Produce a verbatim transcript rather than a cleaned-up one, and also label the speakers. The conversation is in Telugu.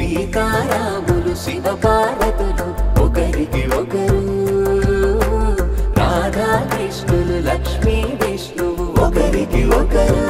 Speaker 1: సీతారాములు శివ పార్వతులు ఒకరికి ఒకరు, రాధా కృష్ణులు లక్ష్మీ విష్ణువు ఒకరికి ఒకరు.